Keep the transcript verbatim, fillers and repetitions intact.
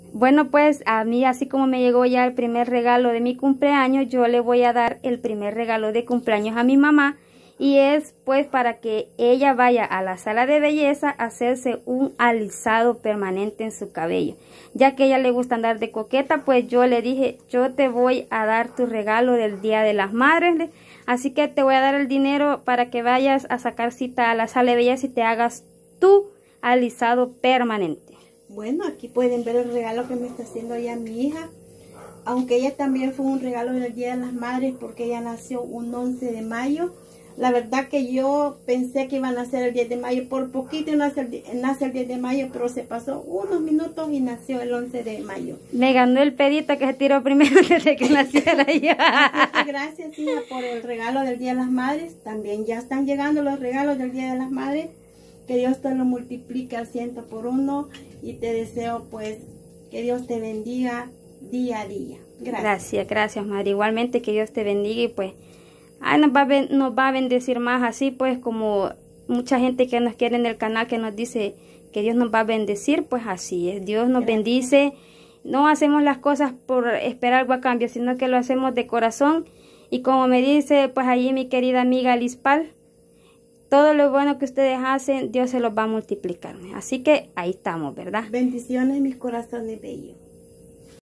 Bueno, pues a mí, así como me llegó ya el primer regalo de mi cumpleaños, yo le voy a dar el primer regalo de cumpleaños a mi mamá. Y es pues para que ella vaya a la sala de belleza a hacerse un alisado permanente en su cabello. Ya que a ella le gusta andar de coqueta, pues yo le dije, yo te voy a dar tu regalo del Día de las Madres. Así que te voy a dar el dinero para que vayas a sacar cita a la sala de belleza y te hagas tu alisado permanente. Bueno, aquí pueden ver el regalo que me está haciendo ya mi hija. Aunque ella también fue un regalo del Día de las Madres porque ella nació un once de mayo. La verdad que yo pensé que iban a nacer el diez de mayo, por poquito nace el, nace el diez de mayo, pero se pasó unos minutos y nació el once de mayo. Me ganó el pedito que se tiró primero desde que naciera yo. Gracias, hija, por el regalo del Día de las Madres. También ya están llegando los regalos del Día de las Madres. Que Dios te lo multiplique al ciento por uno y te deseo pues que Dios te bendiga día a día. Gracias. Gracias, gracias, madre. Igualmente que Dios te bendiga y pues ay, nos, va a, nos va a bendecir más así, pues como mucha gente que nos quiere en el canal que nos dice que Dios nos va a bendecir, pues así es. Dios nos Gracias. bendice. No hacemos las cosas por esperar algo a cambio, sino que lo hacemos de corazón. Y como me dice pues allí mi querida amiga Lispal, todo lo bueno que ustedes hacen, Dios se los va a multiplicar. Así que ahí estamos, ¿verdad? Bendiciones, mis corazones bellos.